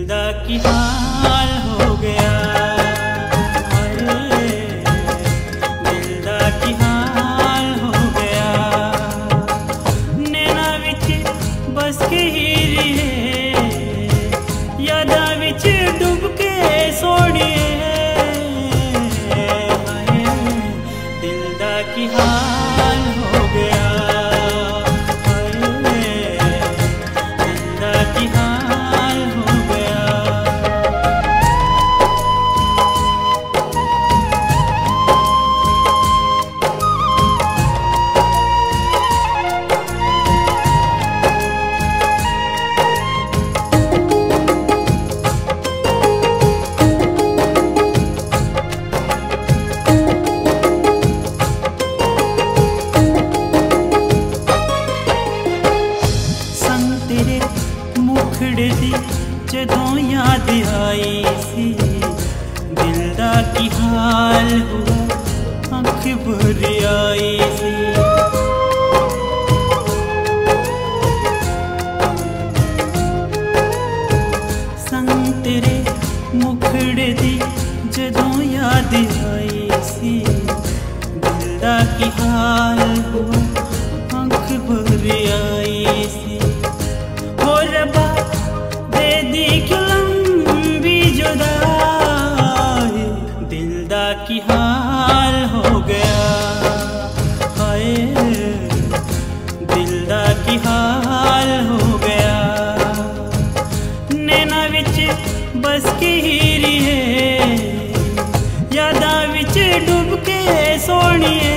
दा की हाल हो गया, अरे दिल दा की हाल हो गया। नैना विच बस के हीरी है, यादा विच डूब के सोड़िए, दिल दा की हाल हो गया, दिल दा की हाल हो गया। जदों याद आई सी, दिल दा की हाल हुआ, अख भर आई सी। संग तेरे मुखड़े दी जदों याद आई सी, दिल दा की हाल हुआ, अख भर आई सी। हो रबा दी लंबी जुदाई, दिल दा की हाल हो गया, हाय दिल दा की हाल हो गया। नैना विच बस की हीरी है, यादा विच डूब के सोनिए,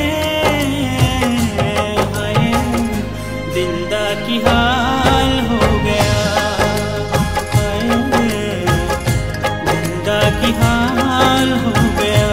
हाय दिल दा की हाल हो गया, की हाल हो गया।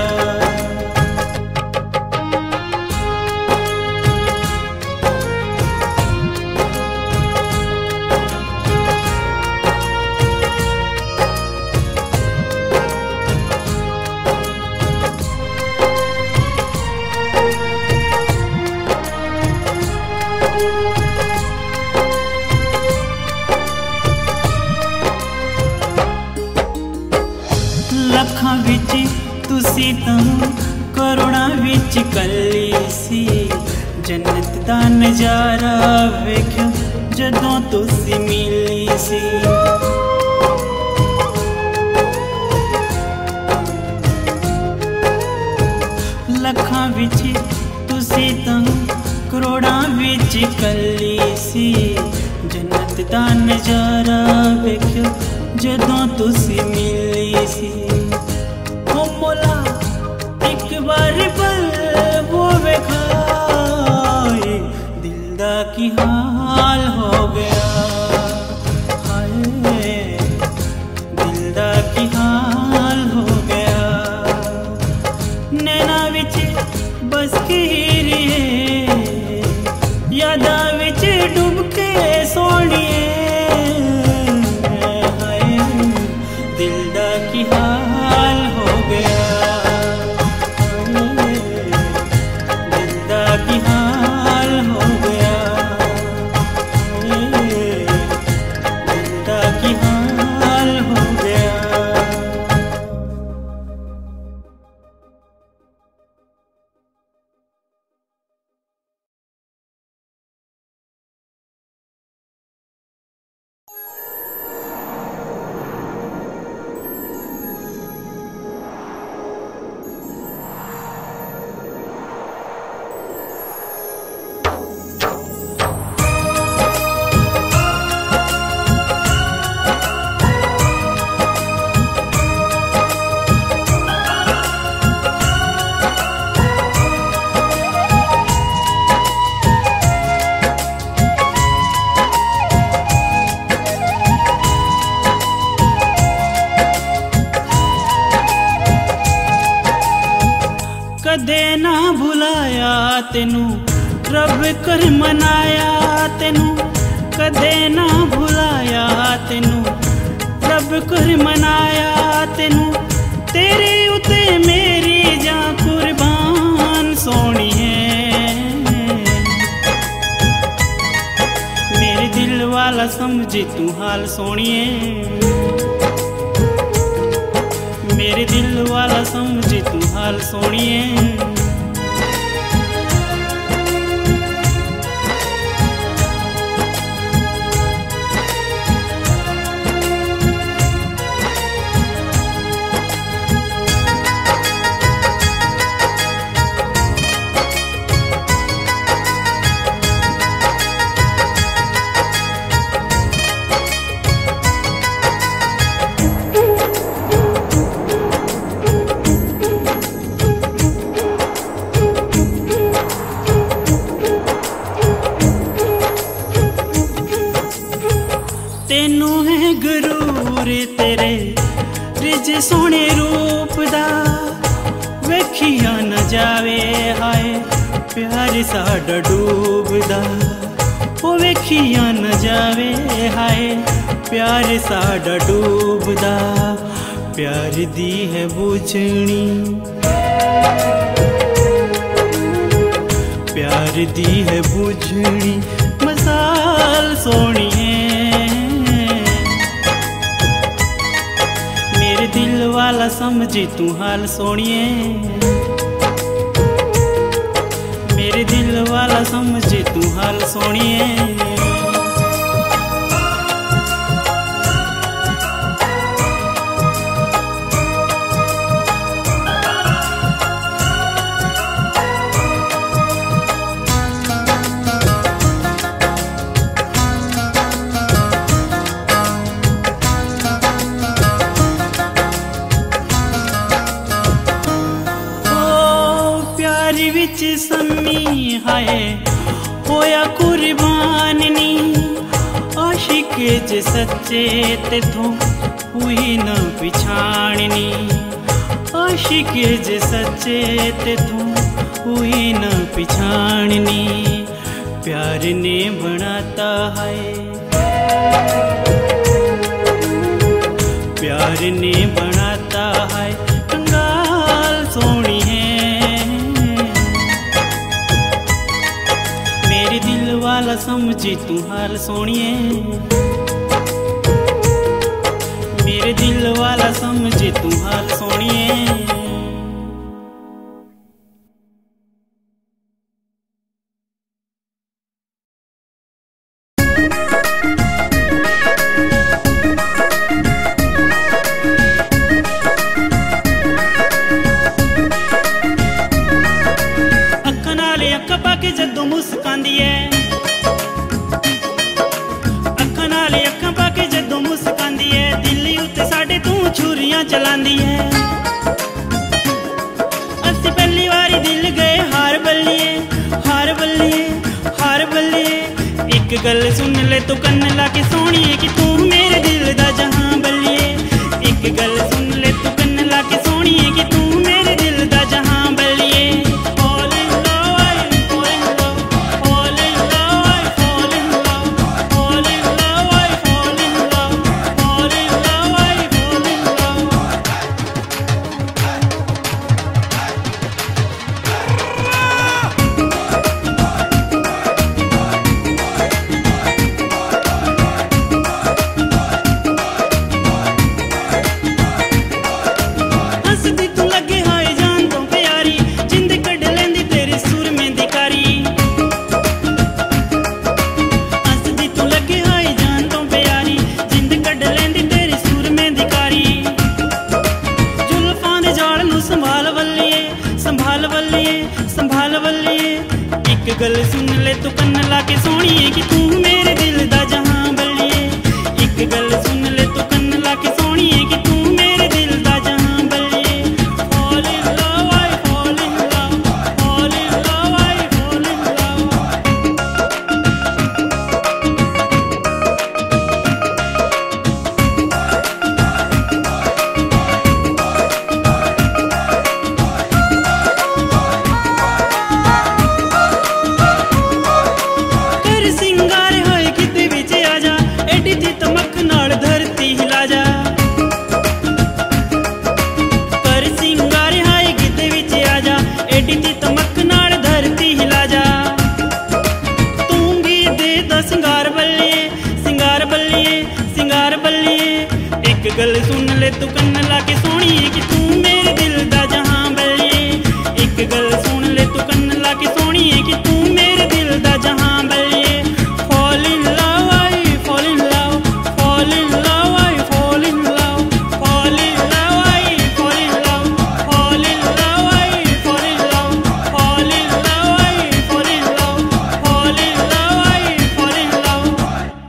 लखां विच तुसी तां करोड़ां विच कल्ली सी, जन्नत दा नजारा वेख्यो जदों तुसी मिली सी। लखां विच तुसी तां करोड़ां विच कल्ली सी, जन्नत दा नजारा वेख्यो जदों तुसी मिली सी। ओ मोला एक बार पल वो वेखाए, दिल दा की हाल हो गया, हाय दिल दा की हाल हो गया। नैना विच बस की हीरी है, यादा विच डूब के सोनिए, दिल दा की हाल हो गया, दिल दा की हाल हो गया, दिल दा की हाल हो गया। कदे ना भुलाया तेनू रब कर मनाया तेनू, कदे ना भुलाया तेनू रब कर मनाया तेनू। तेरे उते मेरी जां कुर्बान सोनी है, मेरे दिल वाला समझे तू हाल सोनिए। हाल सोनिए। तेनू है गुरूर तेरे रिज सोने रूप दा, वेखिया न जावे हाय प्यार साडा डूबदा। ओ वेखिया न जावे हाय प्यार साडा डूबदा। प्यार दी है बुझणी, प्यार दी है बुझणी मसाल सोनिए। मेरे दिल वाला समझी तू हाल सोनिए, मेरे दिल वाला समझी तू हाल सोनिए। विच सम्मी हाय होया कुर्बान नी, आशिक जे सच्चे तेथों हुई न पिछाणनी। आशिक जे सच्चे तेथों हुई न पिछाणनी। प्यार ने बनाता है, प्यार ने बनाता है कंगाल सोनिए। मेरे दिल वाला समझी तू हाल सोनिए, मेरे दिल वाला समझी तू हाल सोनिए। जदों मुस्कांदी है, अखां नाल अखां पाके जदों मुस्कांदी है, दिल उत्ते साडे तू छुरियां चलांदी है। असीं पहली वारी दिल गए हार बल्लिए, हार बल्लिए, हार बल्लिए। एक गल सुन ले तू कन्न ला के सोनिए कि तू मेरे दिल दा जहां बल्लिए। एक गल सुन ले तू कन्न ला के सोनिए कि तू मेरे दिल दा जहां बल्लिए। गल सुन ले तू कन्न ला के सोनिए कि तू मेरे दिल दा जहां बल्लिए। एक गल सुन ले तू कन्न ला के सोनिए कि तू मेरे दिल दा जहां बल्लिए। Fall in love, I fall in love, fall in love, I fall in गल सुन ले तू कन्न ला के सोनिए कि तू मेरे दिल दा जहां बल्लिए। एक गल सुन ले तू कन्न ला के सोहणीए कि तू मेरे दिल दा जहां बल्लिए। Fall in love, I fall in love, fall in love, I fall in love, fall in love, I fall in love, fall in love, I fall in love, fall in love, I fall in love, fall in love, I fall in love.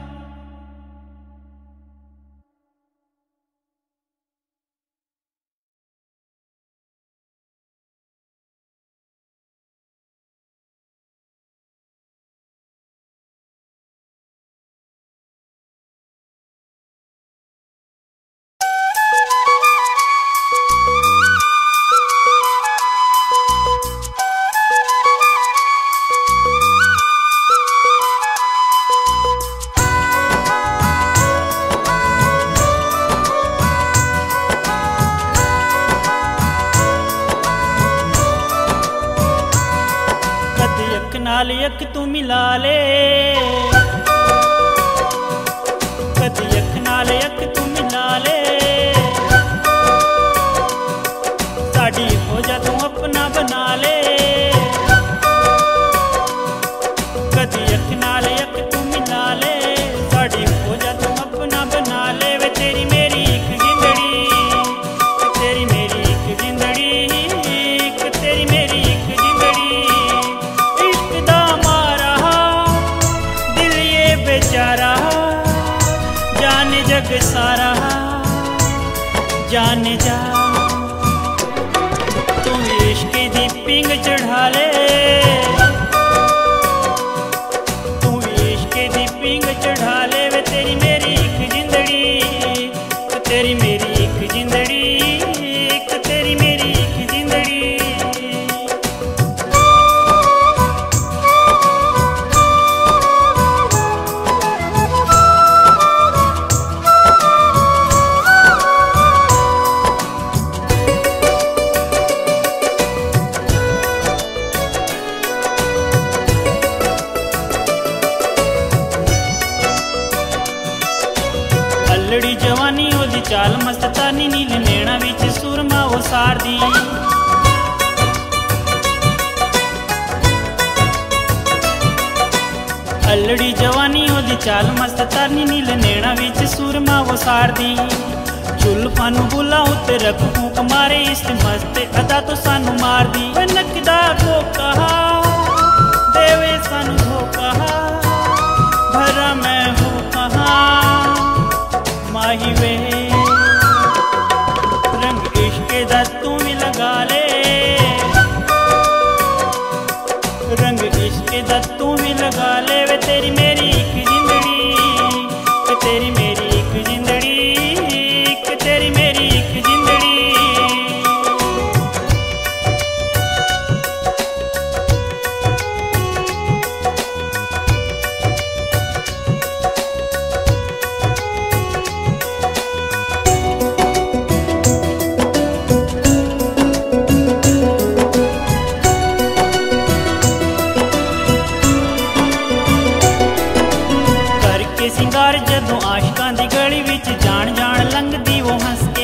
नाल अख तू मिला ले, कदी अख नाल अख तू मिला ले, साडी हो जा तू अपना बना ले। कदी अख नाल अख तू मिला ले, साडी हो जा तू अपना बना ले। वे तेरी मेरी एक जिंदड़ी, तेरी मेरी एक जिंदड़ी, तेरी मेरी एक जिंदड़ी। बेचारा जाने जग सारा, जाने जा तू इश्क दी पिंग चढ़ा ले, तू इश्क दी पिंग चढ़ा ले। वे तेरी मेरी एक जिंदड़ी, तेरी मेरी एक जिंदड़ी, तेरी मेरी एक जिंदड़ी। लड़ी जवानी ओदी चाल मस्तानी, नील नैना विच सुरमा वो सारदी। अल्लड़ी जवानी ओदी चाल मस्तानी, नील नैना विच सुरमा वो सारदी। जुल्फां नूं बुला उत्ते रख फूक मारे, इस मस्त अदा तो सानू मार दी। नकदा को कहा देवे सानू धोखा, भरा मैं हूँ कहाँ माही वे। रंग इश्क दा तू भी लगा ले, रंग इश्क दा तू भी लगा ले। वे तेरी मेरी एक जिंदड़ी, तेरी मेरी एक जिंदड़ी, तेरी मेरी एक जिंदड़ी। सिंगार जदों आशिकां दी गली विच जान जान लंघदी वो हंस के।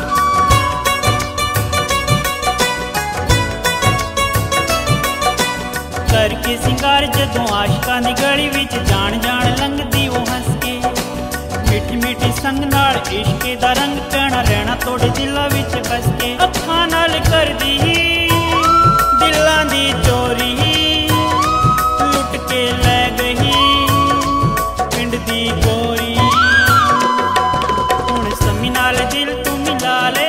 करके सिंगार जदों आशिकां दी गली विच जान जान लंघदी वो हंस के। मिठी मिठी संग नाल इश्क दा रंग कहना रहना तोड़े दिलां विच बस के। अखां नाल करदी दिलां दी चोरी, लुट के लै गई दी गोरी। हुण समी नाल दिल तू मिला ले,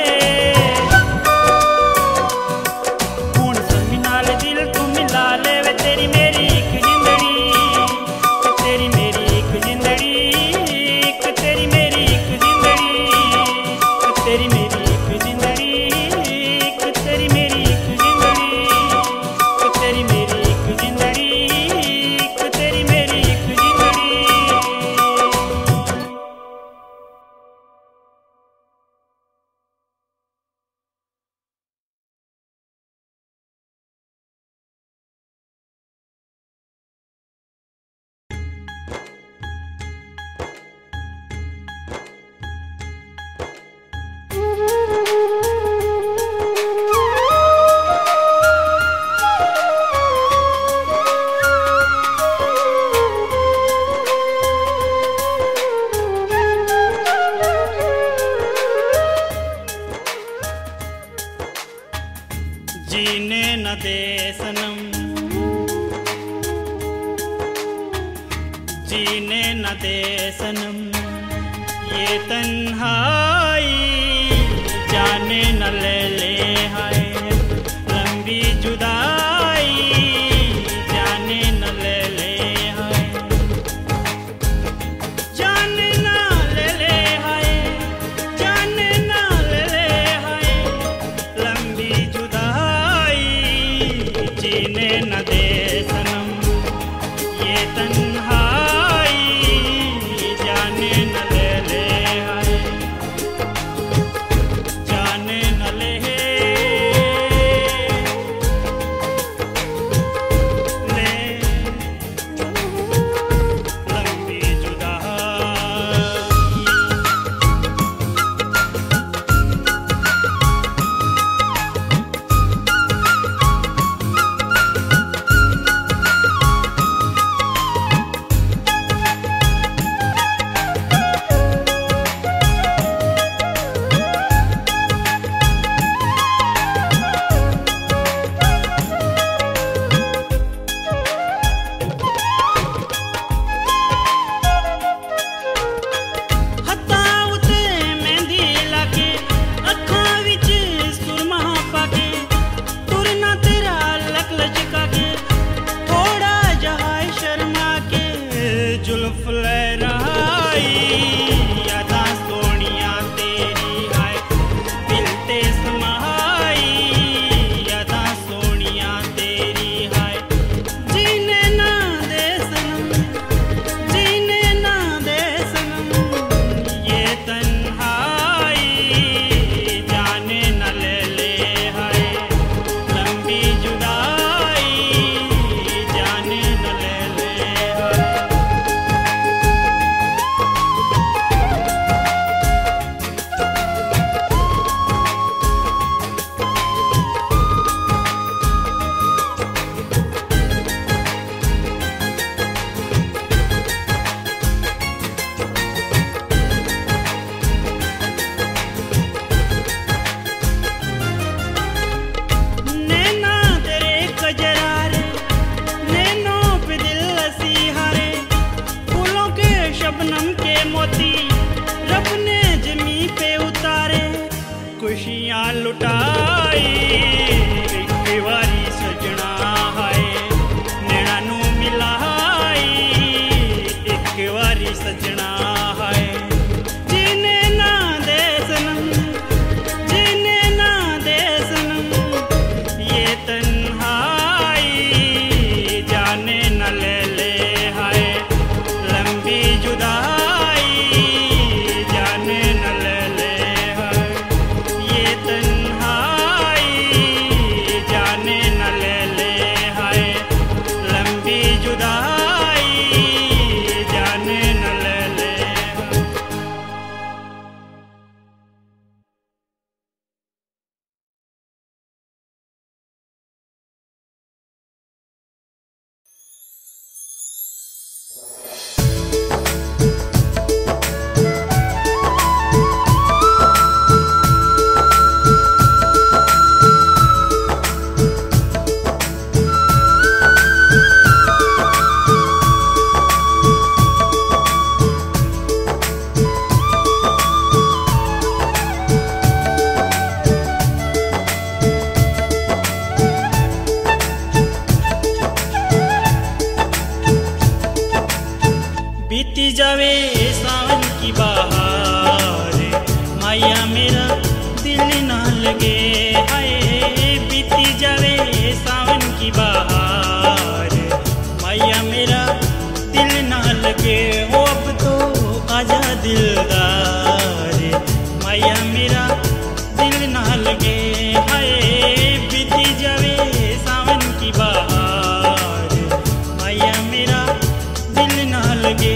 हुण समी नाल दिल तू मिला ले। वे तेरी मेरी एक जिंदड़ी, तेरी मेरी एक जिंदड़ी, तेरी मेरी एक जिंदड़ी, तेरी मेरी एक जीने न दे सनम, जीने न दे सनम, ये तन्हाई जाने न ले ले हाय, लंबी जुदाई जाने न ले ले हाय, जाने न ले ले हाय, जाने न ले ले हाय, लंबी जुदाई जीने न दे सनम, ये तन्हाई जाने न ले ले हाय, जाने न ले लंबी जुदाई। जुल्फ लहराई यादां सोनिया तेरी हाय, दिल ते समाई यादां सोनिया तेरी हाय, जीने ना दे सनम, जीने ना दे सनम, ये तन्हाई जाने न ले ले हाय, लंबी जुदाई जाने न ले ले हाय। नैना तेरे कजरारे, नैनों पे दिल हंसी हारे, फूलों के शबनम के मोती रब ने जमी पे उतारे, खुशियाँ लुटाई एक बारी सजना हाय, नैना नू मिलाई एक बारी सजना हाय, जीने ना दे सनम, जीने ना दे सनम, ये तन्हाई जाने न ले ले हाय, लंबी जुदाई जाने न ले ले हाय, ये तन्हाई जाने न ले ले हाय, लंबी जुदाई जाने न ले ले हाय। बीती जावे सावन की बहार, माया मेरा दिल ना लगे हाय, बीती जावे सावन की बहार, माया मेरा दिल ना लगे, हो अब तो आजा दिलदार, माया मेरा दिल ना लगे हाय, बीती जावे सावन की बहार, माया मेरा दिल ना लगे।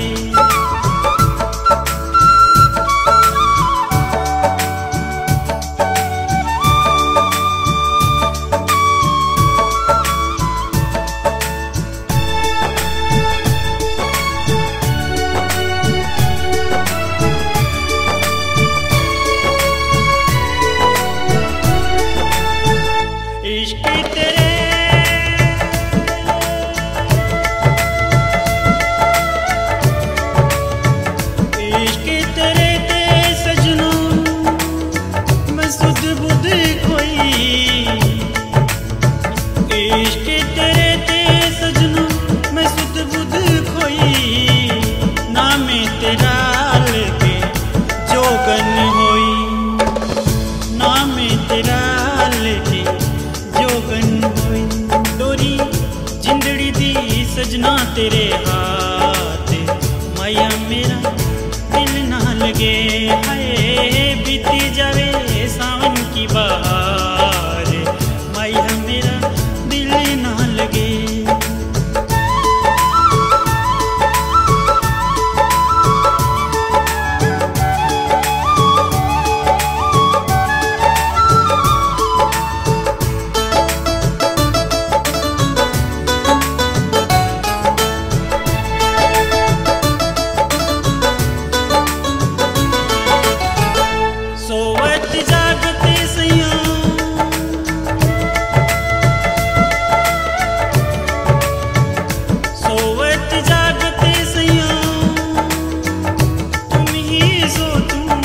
इश्क तेरे ते सजना मैं सुध बुध खोई, नाम तेरा लेके जोगन होई, नाम तेरा लेके जोगन होई। डोरी जिंदड़ी दी सजना तेरे हाथ, माया मेरा दिल ना लगे, हाय बीती जावे सावन की बहार, माया मेरा दिल ना लगे। सोवत जागते सैया, सोवत जागते सैया, तुम ही सो तुम,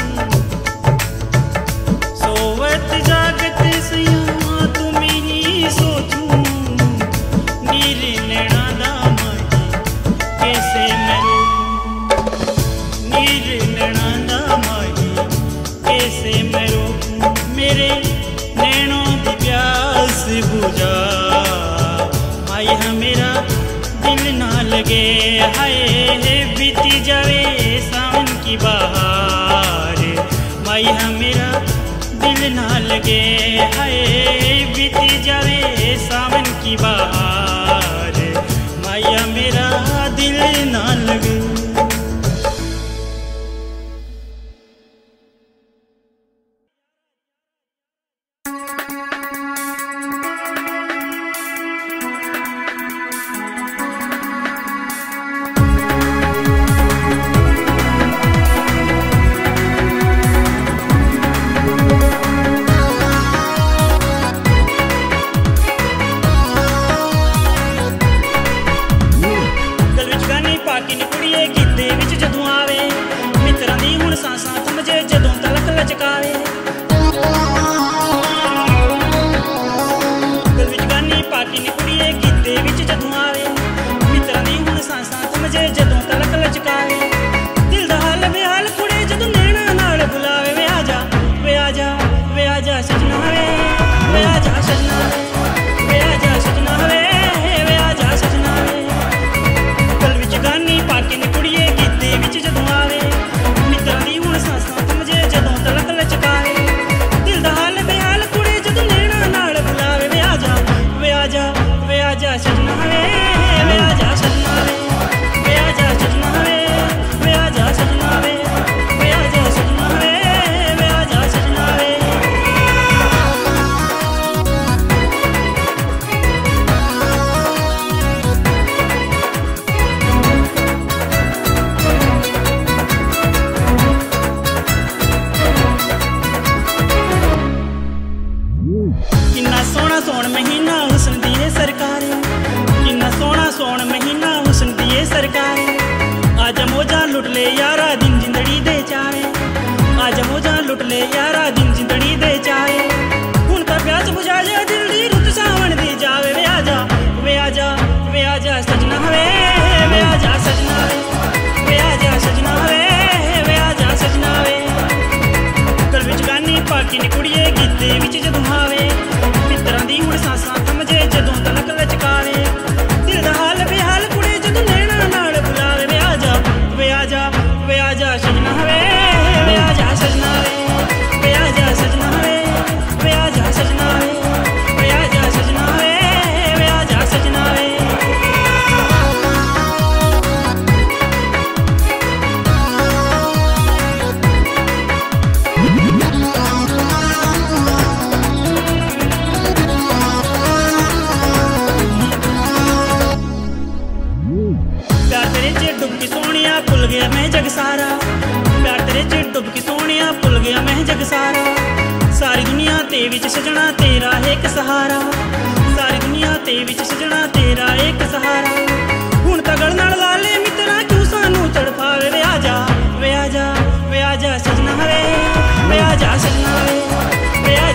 सोवत जागते सैया तुम ही सो तुम, नीर नैना दा माही कैसे मैं रोकूं, नीर नैना दा माही कैसे मैं रोकूं, मेरे नैनों की प्यास बुझा, माया मेरा दिल ना लगे, हाय बीती जावे सावन की बहार, माया मेरा दिल ना लगे, हाय बीती जावे सावन की बहार, माया मेरा दिल ना लगे।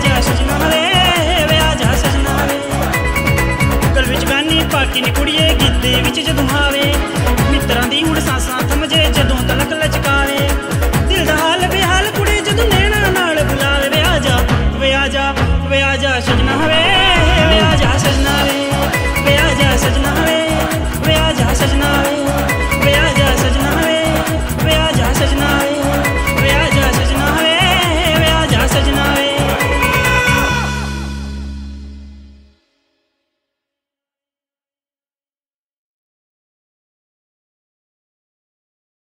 जा सजना वे आ जा सजना वे गल विच गानी पाकी नी कुड़िए गिद्दे विच जदों आवे